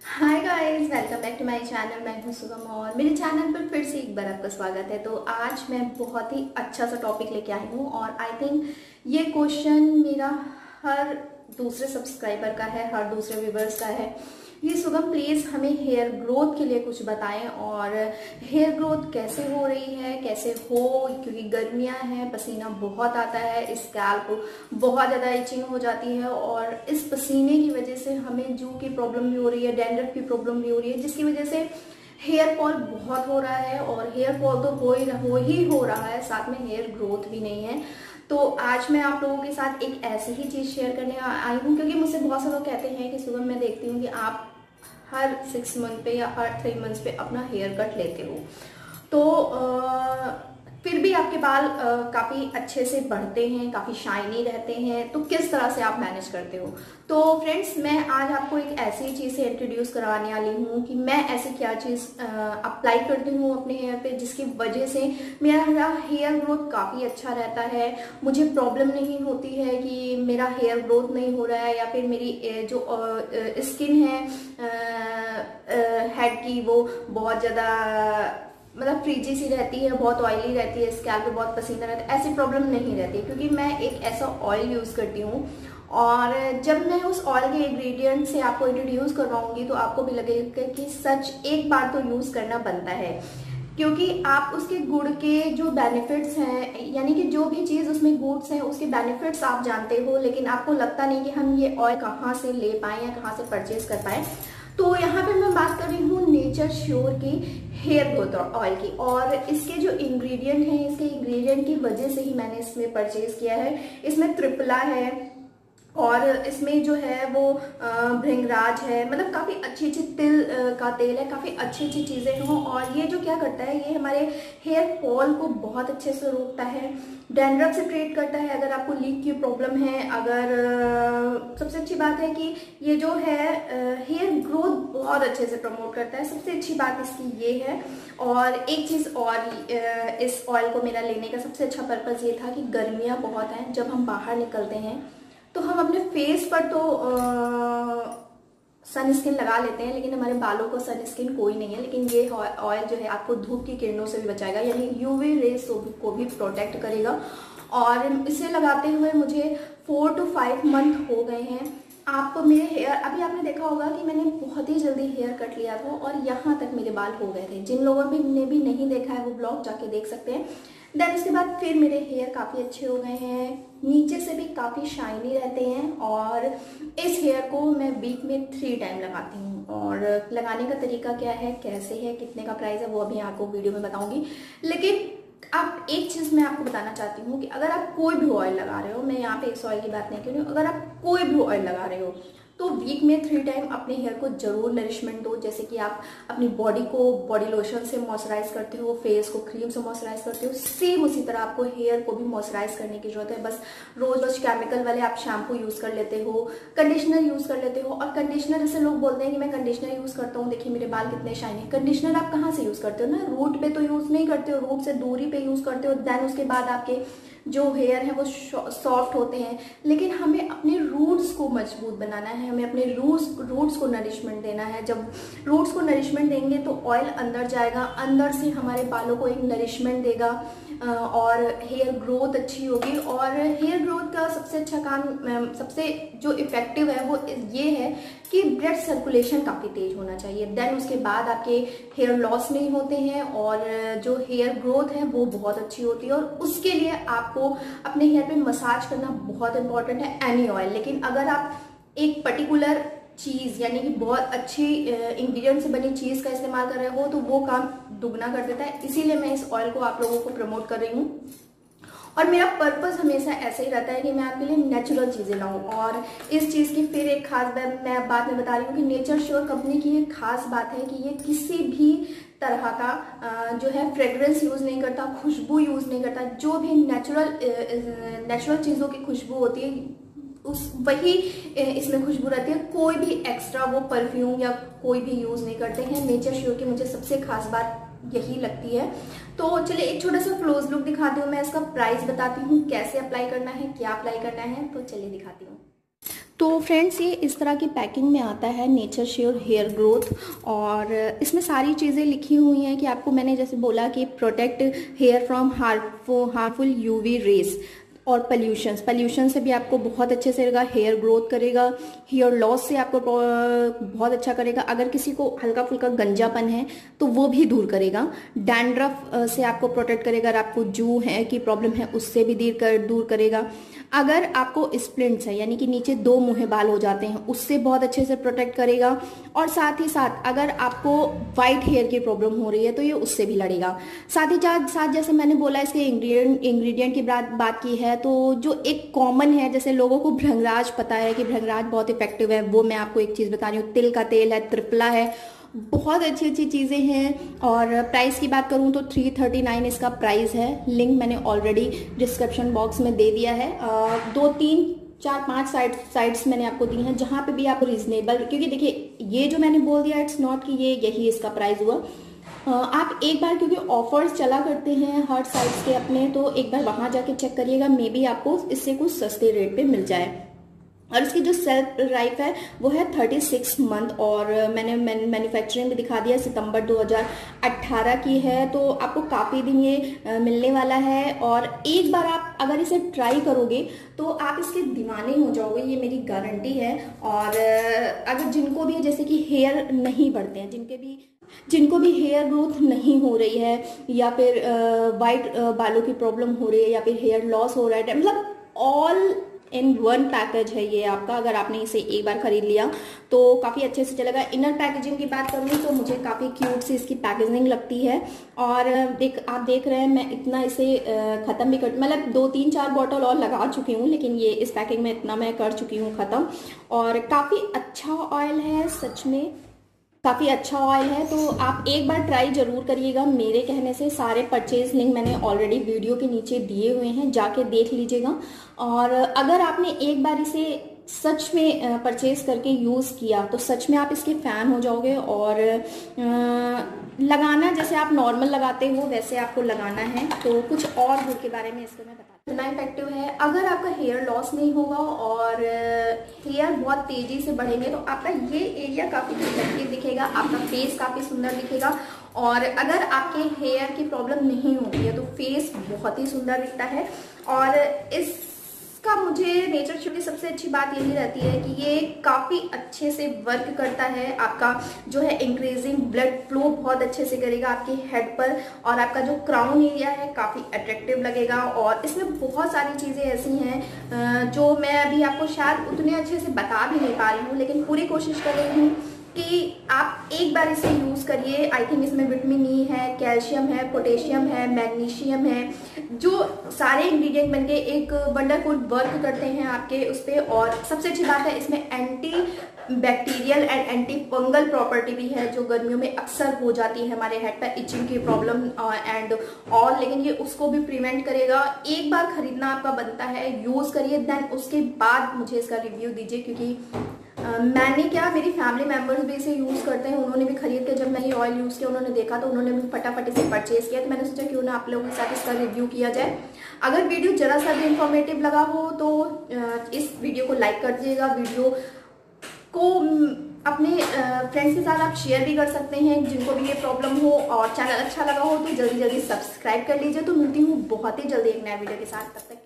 Hi guys, welcome back to my channel. मैं हूं सुगम और मेरे चैनल पर फिर से एक बार आपका स्वागत है। तो आज मैं बहुत ही अच्छा सा टॉपिक लेके आई हूं और आई थिंक ये क्वेश्चन मेरा हर दूसरे सब्सक्राइबर का है, हर दूसरे व्यूवर्स का है। ये सुगम प्लीज़ हमें हेयर ग्रोथ के लिए कुछ बताएं और हेयर ग्रोथ कैसे हो रही है, कैसे हो, क्योंकि गर्मियां हैं, पसीना बहुत आता है, स्कैल्प बहुत ज़्यादा इचिंग हो जाती है और इस पसीने की वजह से हमें जू की प्रॉब्लम भी हो रही है, डैंड्रफ की प्रॉब्लम भी हो रही है, जिसकी वजह से हेयर फॉल बहुत हो रहा है। और हेयर फॉल तो हो रहा है, साथ में हेयर ग्रोथ भी नहीं है। तो आज मैं आप लोगों के साथ एक ऐसी ही चीज़ शेयर करने आई हूँ, क्योंकि मुझसे बहुत से लोग कहते हैं कि सुबह मैं देखती हूँ कि आप हर 6 मंथ पे या हर 3 मंथ्स पे अपना हेयर कट लेते हो, तो फिर भी आपके बाल काफ़ी अच्छे से बढ़ते हैं, काफ़ी शाइनी रहते हैं। तो किस तरह से आप मैनेज करते हो? तो फ्रेंड्स, मैं आज आपको एक ऐसी चीज़ से इंट्रोड्यूस कराने वाली हूँ कि मैं ऐसी क्या चीज़ अप्लाई करती हूँ अपने हेयर पे, जिसकी वजह से मेरा हेयर ग्रोथ काफ़ी अच्छा रहता है। मुझे प्रॉब्लम नहीं होती है कि मेरा हेयर ग्रोथ नहीं हो रहा है या फिर मेरी जो स्किन है हेड की, वो बहुत ज़्यादा मतलब फ्रीजी सी रहती है, बहुत ऑयली रहती है, स्कैल्प पे बहुत पसीना रहता है। ऐसी प्रॉब्लम नहीं रहती, क्योंकि मैं एक ऐसा ऑयल यूज़ करती हूँ। और जब मैं उस ऑयल के इंग्रेडिएंट से आपको इंट्रोड्यूस करवाऊंगी तो आपको भी लगेगा कि सच एक बार तो यूज़ करना बनता है, क्योंकि आप उसके गुड़ के जो बेनिफिट्स हैं, यानी कि जो भी चीज़ उसमें गुड्स हैं उसके बेनिफिट्स आप जानते हो, लेकिन आपको लगता नहीं कि हम ये ऑयल कहाँ से ले पाएँ या कहाँ से परचेज कर पाएँ। तो यहाँ पे मैं बात कर रही हूँ नेचर श्योर की हेयर ग्रोथ ऑयल की, और इसके जो इंग्रेडिएंट हैं, इसके इंग्रेडिएंट की वजह से ही मैंने इसमें परचेज किया है। इसमें त्रिफला है और इसमें जो है वो भृंगराज है, मतलब काफ़ी अच्छी अच्छी तिल का तेल है, काफ़ी अच्छी अच्छी चीज़ें हों। और ये जो क्या करता है, ये हमारे हेयर फॉल को बहुत अच्छे से रोकता है, डैंड्रफ से ट्रीट करता है अगर आपको लीक की प्रॉब्लम है। अगर सबसे अच्छी बात है कि ये जो है हेयर ग्रोथ बहुत अच्छे से प्रमोट करता है, सबसे अच्छी बात इसकी ये है। और एक चीज़ और, इस ऑयल को मेरा लेने का सबसे अच्छा पर्पज़ ये था कि गर्मियाँ बहुत हैं, जब हम बाहर निकलते हैं तो हम अपने फेस पर तो सन स्किन लगा लेते हैं, लेकिन हमारे बालों को सन स्किन कोई नहीं है। लेकिन ये ऑयल जो है आपको धूप की किरणों से भी बचाएगा, यानी यूवी रेज को भी प्रोटेक्ट करेगा। और इसे लगाते हुए मुझे 4 to 5 मंथ हो गए हैं। आप मेरे हेयर, अभी आपने देखा होगा कि मैंने बहुत ही जल्दी हेयर कट लिया था और यहाँ तक मेरे बाल हो गए थे। जिन लोगों ने भी नहीं देखा है वो ब्लॉग जाके देख सकते हैं। देन उसके बाद फिर मेरे हेयर काफ़ी अच्छे हो गए हैं, नीचे से भी काफ़ी शाइनी रहते हैं। और इस हेयर को मैं वीक में 3 टाइम लगाती हूँ। और लगाने का तरीका क्या है, कैसे है, कितने का प्राइस है, वो अभी आपको वीडियो में बताऊंगी। लेकिन आप एक चीज़ मैं आपको बताना चाहती हूँ कि अगर आप कोई भी ऑयल लगा रहे हो, मैं यहाँ पे इस ऑयल की बात नहीं कर रही हूँ, अगर आप कोई भी ऑयल लगा रहे हो तो वीक में 3 टाइम अपने हेयर को जरूर नरिशमेंट दो। जैसे कि आप अपनी बॉडी को बॉडी लोशन से मॉइस्चराइज करते हो, फेस को क्रीम से मॉइस्चराइज करते हो, सेम उसी तरह आपको हेयर को भी मॉइस्चराइज करने की जरूरत है। बस रोज रोज केमिकल वाले आप शैम्पू यूज कर लेते हो, कंडीशनर यूज कर लेते हो। और कंडीशनर, जैसे लोग बोलते हैं कि मैं कंडीशनर यूज करता हूँ, देखिए मेरे बाल कितने शाइनी। कंडीशनर आप कहाँ से यूज करते हो ना, रूट पे तो यूज नहीं करते हो, रूट से दूरी पे यूज करते हो। देन उसके बाद आपके जो हेयर है वो सॉफ्ट होते हैं। लेकिन हमें अपने रूट्स को मजबूत बनाना है, हमें अपने रूट्स को नरिशमेंट देना है। जब रूट्स को नरिशमेंट देंगे तो ऑयल अंदर जाएगा, अंदर से हमारे बालों को एक नरिशमेंट देगा और हेयर ग्रोथ अच्छी होगी। और हेयर ग्रोथ का सबसे अच्छा काम, सबसे जो इफेक्टिव है वो ये है कि ब्लड सर्कुलेशन काफ़ी तेज होना चाहिए। देन उसके बाद आपके हेयर लॉस नहीं होते हैं और जो हेयर ग्रोथ है वो बहुत अच्छी होती है। और उसके लिए आपको अपने हेयर पे मसाज करना बहुत इंपॉर्टेंट है, एनी ऑयल। लेकिन अगर आप एक पर्टिकुलर चीज़, यानी कि बहुत अच्छी इंग्रेडिएंट से बनी चीज़ का इस्तेमाल कर रहे हो तो वो काम दुगना कर देता है। इसीलिए मैं इस ऑयल को आप लोगों को प्रमोट कर रही हूँ। और मेरा पर्पस हमेशा ऐसा ही रहता है कि मैं आपके लिए नेचुरल चीज़ें लाऊं। और इस चीज़ की फिर एक खास बात मैं बाद में बता रही हूँ कि नेचर श्योर कंपनी की एक खास बात है कि ये किसी भी तरह का जो है फ्रेग्रेंस यूज़ नहीं करता, खुशबू यूज़ नहीं करता। जो भी नेचुरल चीज़ों की खुशबू होती है उस वही इसमें खुशबू रहती है। कोई भी एक्स्ट्रा वो परफ्यूम या कोई भी यूज़ नहीं करते हैं। नेचर श्योर की मुझे सबसे खास बात यही लगती है। तो चलिए एक छोटा सा क्लोज लुक दिखाती हूँ, मैं इसका प्राइस बताती हूँ, कैसे अप्लाई करना है, क्या अप्लाई करना है, तो चलिए दिखाती हूँ। तो फ्रेंड्स ये इस तरह की पैकिंग में आता है, नेचर श्योर हेयर ग्रोथ, और इसमें सारी चीज़ें लिखी हुई हैं कि आपको, मैंने जैसे बोला कि protect hair from harmful UV rays और पल्यूशन से भी आपको बहुत अच्छे से रहेगा, हेयर ग्रोथ करेगा, हेयर लॉस से आपको बहुत अच्छा करेगा, अगर किसी को हल्का फुल्का गंजापन है तो वो भी दूर करेगा, डैंड्रफ से आपको प्रोटेक्ट करेगा, अगर आपको जू है की प्रॉब्लम है उससे भी दूर करेगा, अगर आपको स्प्लिंट्स है यानी कि नीचे 2 मुँहे बाल हो जाते हैं उससे बहुत अच्छे से प्रोटेक्ट करेगा, और साथ ही साथ अगर आपको वाइट हेयर की प्रॉब्लम हो रही है तो ये उससे भी लड़ेगा। साथ ही साथ जैसे मैंने बोला इसके इंग्रेडिएंट की बात की है, तो जो एक कॉमन है, जैसे लोगों को भृंगराज पता है कि भृंगराज बहुत इफेक्टिव है, वो मैं आपको एक चीज़ बता रही हूँ, तिल का तेल है, त्रिफला है, बहुत अच्छी अच्छी चीज़ें हैं। और प्राइस की बात करूं तो 339 इसका प्राइस है। लिंक मैंने ऑलरेडी डिस्क्रिप्शन बॉक्स में दे दिया है। 2 3 4 5 साइट्स मैंने आपको दी हैं जहां पे भी आपको रीजनेबल, क्योंकि देखिए ये जो मैंने बोल दिया इट्स नॉट कि यही इसका प्राइस हुआ। आप एक बार, क्योंकि ऑफर्स चला करते हैं हर साइट्स के अपने, तो एक बार वहां जाके चेक करिएगा, मे बी आपको इससे कुछ सस्ते रेट पे मिल जाए। और इसकी जो सेल्फ लाइफ है वो है 36 मंथ, और मैंने मैन्युफैक्चरिंग भी दिखा दिया, सितंबर 2018 की है, तो आपको काफ़ी दिन ये मिलने वाला है। और एक बार आप अगर इसे ट्राई करोगे तो आप इसके दीवाने हो जाओगे, ये मेरी गारंटी है। और अगर जिनको भी जैसे कि हेयर नहीं बढ़ते हैं, जिनको भी हेयर ग्रोथ नहीं हो रही है, या फिर वाइट बालों की प्रॉब्लम हो रही है, या फिर हेयर लॉस हो रहा है, मतलब ऑल इन वन पैकेज है ये आपका। अगर आपने इसे एक बार खरीद लिया तो काफ़ी अच्छे से चलेगा। इनर पैकेजिंग की बात करूँ तो मुझे काफ़ी क्यूट सी इसकी पैकेजिंग लगती है। और आप देख रहे हैं मैं इतना इसे ख़त्म भी कर, मतलब 2 3 4 बॉटल और लगा चुकी हूँ, लेकिन ये इस पैकिंग में इतना मैं कर चुकी हूँ ख़त्म। और काफ़ी अच्छा ऑयल है, सच में काफ़ी अच्छा ऑयल है, तो आप एक बार ट्राई जरूर करिएगा। मेरे कहने से सारे परचेज लिंक मैंने ऑलरेडी वीडियो के नीचे दिए हुए हैं, जाके देख लीजिएगा। और अगर आपने एक बार इसे सच में परचेज करके यूज़ किया तो सच में आप इसके फ़ैन हो जाओगे। और लगाना जैसे आप नॉर्मल लगाते हो वैसे आपको लगाना है। तो कुछ और गुड के बारे में इसको मैं बता, इतना इफेक्टिव है। अगर आपका हेयर लॉस नहीं होगा और हेयर बहुत तेजी से बढ़ेंगे तो आपका ये एरिया काफ़ी इफेक्टिव दिखेगा, आपका फेस काफ़ी सुंदर दिखेगा। और अगर आपके हेयर की प्रॉब्लम नहीं होती है तो फेस बहुत ही सुंदर दिखता है। और इसका मुझे नेचर श्योर की सबसे अच्छी बात यही रहती है कि ये काफ़ी अच्छे से वर्क करता है, आपका जो है इंक्रीजिंग ब्लड फ्लो बहुत अच्छे से करेगा आपके हेड पर, और आपका जो क्राउन एरिया है काफ़ी अट्रैक्टिव लगेगा। और इसमें बहुत सारी चीज़ें ऐसी हैं जो मैं अभी आपको शायद उतने अच्छे से बता भी नहीं पा रही हूँ, लेकिन पूरी कोशिश कर रही हूँ कि आप एक बार इसे यूज़ करिए। आई थिंक इसमें विटामिन ई है, कैल्शियम है, पोटेशियम है, मैग्नीशियम है, जो सारे इंग्रेडिएंट बनके एक वंडरफुल वर्क करते हैं आपके उस पर। और सबसे अच्छी बात है इसमें anti bacterial and anti fungal property भी है, जो गर्मियों में अक्सर हो जाती है हमारे हेड पर इचिंग की प्रॉब्लम एंड ऑल, लेकिन ये उसको भी प्रिवेंट करेगा। एक बार खरीदना आपका बनता है, यूज़ करिए, देन उसके बाद मुझे इसका रिव्यू दीजिए। क्योंकि मैंने क्या, मेरी फैमिली मेम्बर्स भी इसे यूज़ करते हैं, उन्होंने भी खरीद के जब मैं ये ऑयल यूज़ किया उन्होंने देखा तो उन्होंने भी फटाफट इसे परचेज किया। तो मैंने सोचा क्यों ना आप लोगों के साथ इसका रिव्यू किया जाए। अगर वीडियो जरा सा भी इंफॉर्मेटिव लगा हो तो इस वीडियो को लाइक कर दीजिएगा। वीडियो को अपने फ्रेंड्स के साथ आप शेयर भी कर सकते हैं जिनको भी ये प्रॉब्लम हो। और चैनल अच्छा लगा हो तो जल्दी जल्दी सब्सक्राइब कर लीजिए। तो मिलती हूँ बहुत ही जल्दी एक नया वीडियो के साथ, तब तक